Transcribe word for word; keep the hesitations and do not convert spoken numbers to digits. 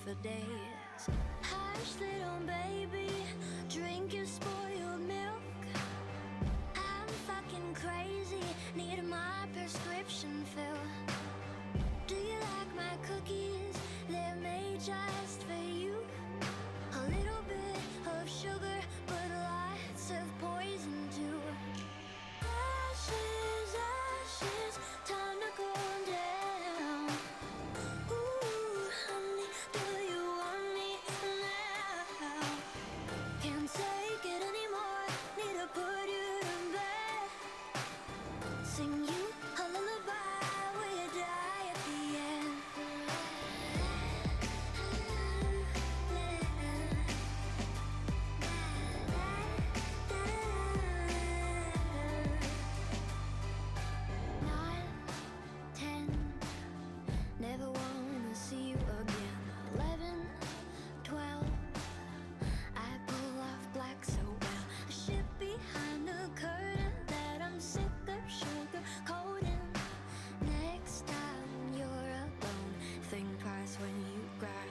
for days. Hush, little baby, drink your spoiled milk. I'm fucking crazy, need my prescription filled. Do you like my cookies? They're made just for you. A little bit of sugar, but lots of poison too. Ashes, ashes, time to go down. Ooh, honey, do you want me now? Can't take it anymore, need to put you to bed. Sing you a lullaby, will you die at the end? Never wanna see you again. Eleven, twelve, I pull off black so well. A ship behind the curtain that I'm sick of sugar coating. Next time you're alone, think twice when you cry.